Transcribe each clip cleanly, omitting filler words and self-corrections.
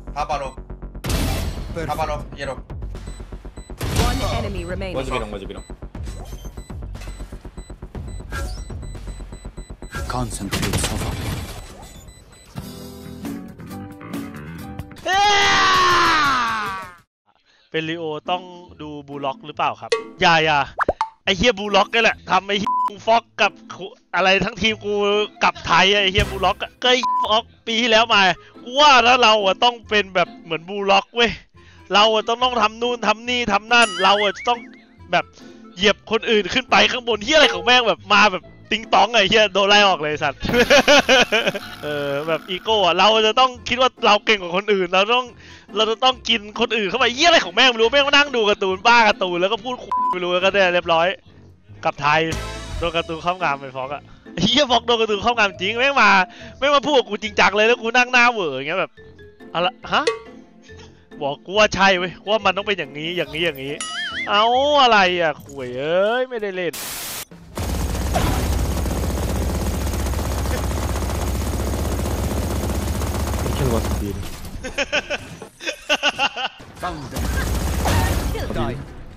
Top arrow. Top arrow. Yellow. One enemy remaining. Was bilang. Concentrate, Sova. เป็นลีโอต้องดูบูล็อกหรือเปล่าครับอย่าไอเฮียบูล็อกนี่แหละทำไอเฮียฟอกกับอะไรทั้งทีมกูกับไทยไอเฮียบูล็อกก็ไอฟอกปีที่แล้วมากูว่าแล้วเราต้องเป็นแบบเหมือนบูล็อกเว้ยเราต้องทำนู่นทำนี่ทำนั่นเราจะต้องแบบเหยียบคนอื่นขึ้นไปข้างบนเฮียอะไรของแม่งแบบมาแบบติงตองไอเฮียโดนไล่ออกเลยสัตว์ แบบอีโก้เราจะต้องคิดว่าเราเก่งกว่าคนอื่นเราจะต้องกินคนอื่นเข้าไปเยี่ยอะไรของแม่งไม่รู้แม่งมานั่งดูการ์ตูนบ้าการ์ตูนแล้วก็พูดไม่รู้แล้วก็ได้เรียบร้อยกับไทยโดนการ์ตูนครอบงำไปฟอกอะเฮียฟอกโดนการ์ตูนครอบงำจริงแม่งมาพูดกับกูจริงจังเลยแล้วกูนั่งหน้าเหวออย่างเงี้ยแบบอะไรฮะบอกกูว่าใช่เว้ยว่ามันต้องเป็นอย่างนี้เอาอะไรอะข่วยเอ้ยไม่ได้เล่น Was speed. Found them. Still die.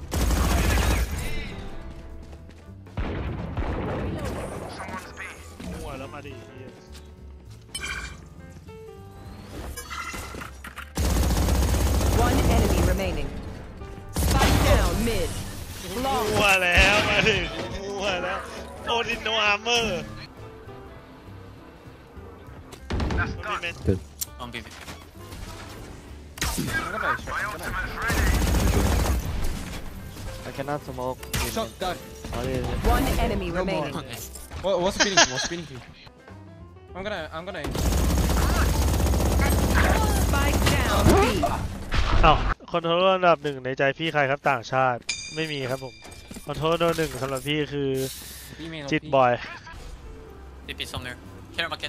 One enemy remaining. Spike down mid. มัวแล้วมาถึงมัวแล้วโอดินโนอาร์เมอร์ Good. On BB. I cannot smoke. Shot done. One enemy remaining. What's spinning? I'm gonna. Spike down B. อ้าวคอนโทรลอันดับหนึ่งในใจพี่ใครครับต่างชาติไม่มีครับผมคอนโทรลหนึ่งสำหรับพี่คือจิตบอย TP somewhere. Care market.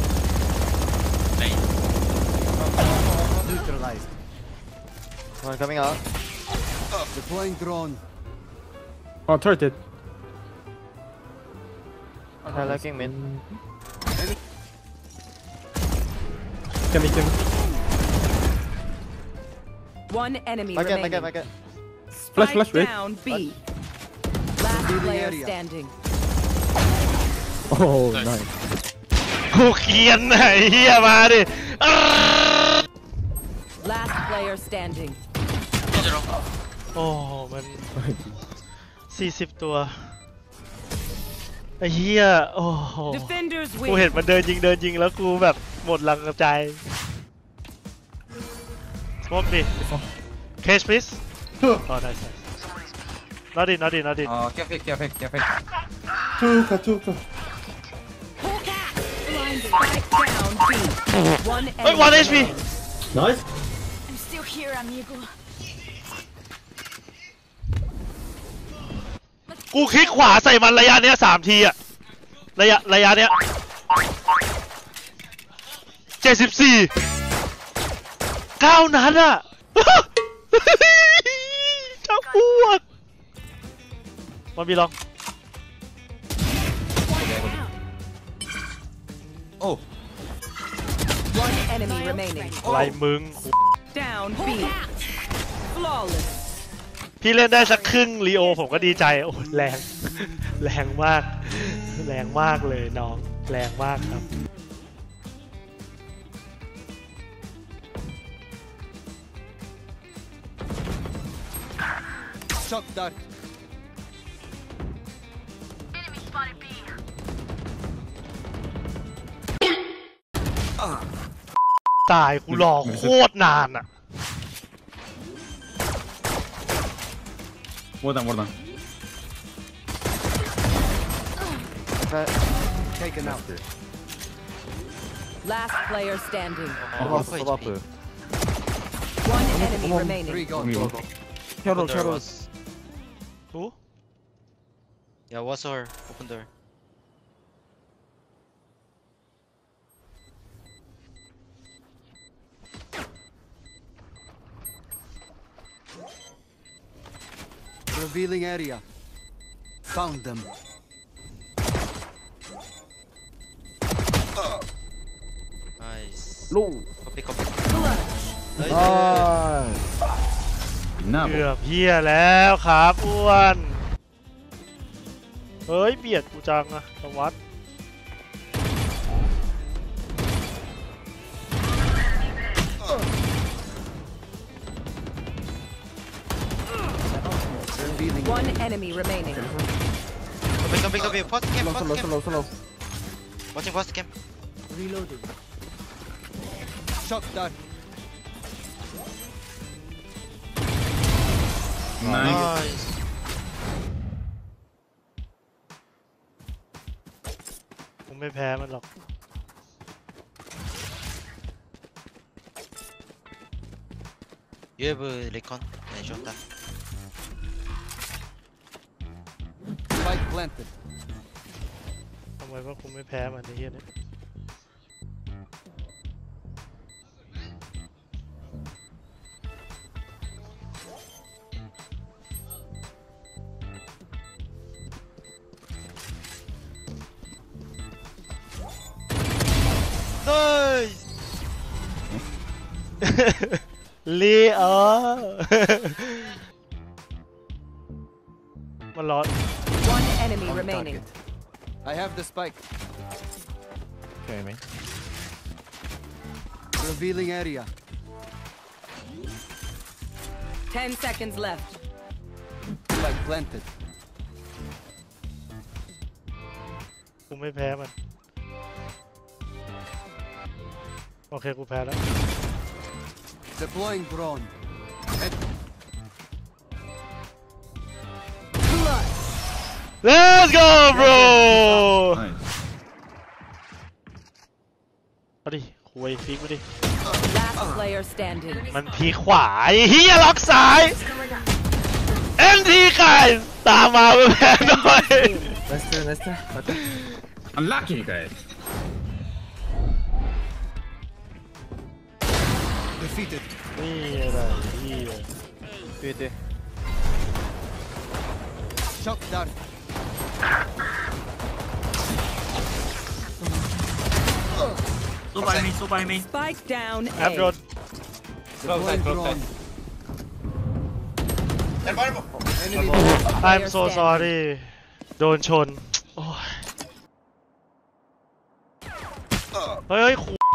Neutralized. One coming out. Deploying drone. Oh, turret. I'm looking mid. Come. One enemy Market. remaining. Flash, Spike wait. down B. Last player standing. Oh, nice. กูเคียนไหนเฮียมาดิ Last player standing. โอ้มัน40ตัวไอ้เฮียโอ้โห Defenders กูเห็น win. มันเดินยิงแล้วกูแบบหมดแรงใจสมมดิ Cage please oh nice not in Careful. Two. Spike down B. One enemy. เฮ้ย 1 HP Nice. I'm still here, amigo. กูคลิกขวาใส่มันระยะเนี้ย3 ทีอะระยะเนี้ย74 9 นัดอะจะอ้วกมันมีลอง Oh. One enemy remaining. อะไรมึง Down B. Flawless. พี่เล่นได้สักครึ่งลีโอผมก็ดีใจโอ้แรงมากเลยน้องแรงมากครับ Shot done. Enemy spotted B. ตายกูรอโคตรนานอะ More than. Taken out. Last player standing. Stop. One enemy remaining. Three gone. Shadows. Who? Yeah, what's her? Open door. Revealing area. Found them. Nice. Low. Copy. Clutch. เกือบเฮียแล้วครับอ้วนเฮ้ยเบียดกูจังอะสวัสด One enemy remaining. Copy. First game. Slow. Watching first game. Reloading. Shock dart. Nice. ผมไม่แพ้มันหรอก You have a recon and shotgun. Spike planted. ทำไมว่ากูไม่แพ้มันไอ้เหี้ยเนี่ย Nice. ลีมันร้อน One enemy On remaining. target. I have the spike. Okay, mate. Revealing area. 10 seconds left. Spike planted. กูไม่แพ้มันโอเคกูแพ้แล้ว Deploying drone. Let's go bro Nice. เอาดิคุยฟิกไปดิ Last player standing. มันพีขวาไอ้เฮียล็อกซ้าย MT ไก่ตามมาเพื่อแพ้หน่อย Nice. Unlucky guy. Defeated. นี่อะไรเฮีย Wait. Shock dart. Spike down แอปโด A. น Deploying drone. Enemy. I'm so sorry โดนชนโอ้ยเฮ้ยขู่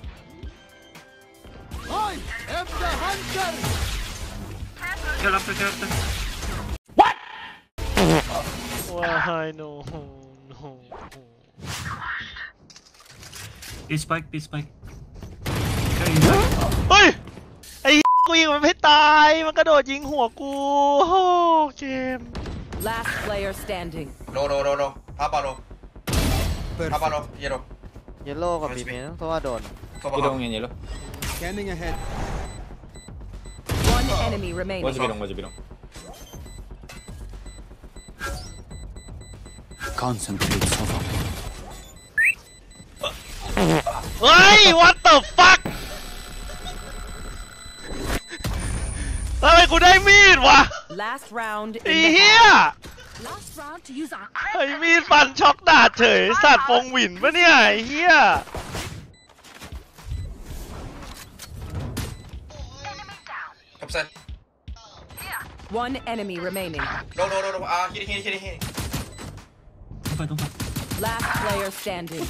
I am the hunter. Why no Spike. เฮ้ยไอ้กูยิงมันไม่ตายมันกระโดดยิงหัวกูโอ้เจม Last player standing. No. Hapa no. Yellow. Yellow กับ B มั้งเพราะว่าโดน Cover Yellow half. and yellow. Scanning ahead. One enemy remaining. Watch belong. Concentrate, Sova. เฮ้ย what the fuck ทำไมกูได้มีดวะ Last round ไอ้ in the เหี้ย half. Last round to use our ไอ้มีดฟันช็อกดาดเฉยสัตว์ฟงหวินปะเนี่ยไอ้เหี้ย Upset. One enemy remaining. No. Hitting. Don't fight. Last player standing.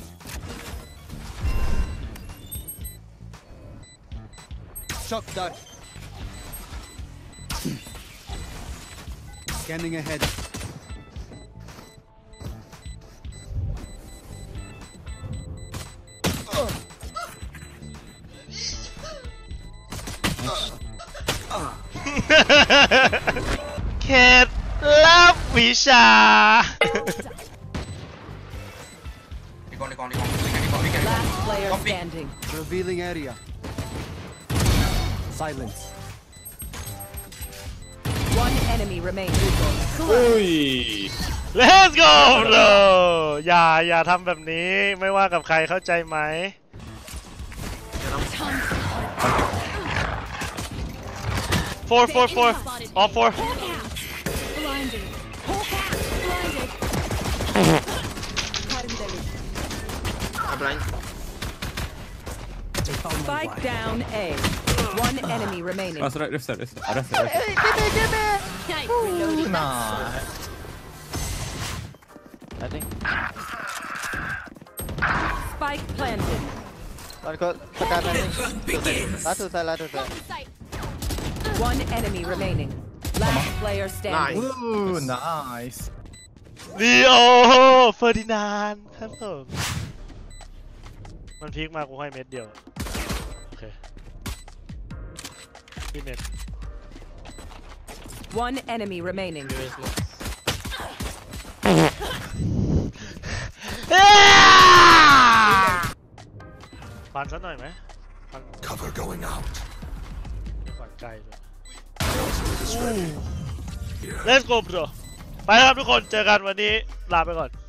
Shock dart. Scanning ahead. เคล็ดลับวิชา Recon. Last player Copy. standing. Revealing area. Silence. One enemy remaining. Let's go bro อย่าทำแบบนี้ไม่ว่ากับใครเข้าใจไหม 4 all 4 blinded. Spike down A. One enemy remaining. Oh, sorry, left side, left side. Left side, left side. Reloading. I think. Spike planted. One got Sakan, I think. Last two side, last two side. Sight. One enemy remaining. Last player standing. Ooh, nice. ลีโอเฟอร์ดินานด์ครับผมมันพีคมากูให้เม็ดเดียวโอเคพี่เม็ด One enemy remaining. ฟันซะหน่อยไหมฟัน Cover going out. ไม่ฟันใกล้เลย Let's go bro ไปครับทุกคนเจอกันวันนี้ลาไปก่อน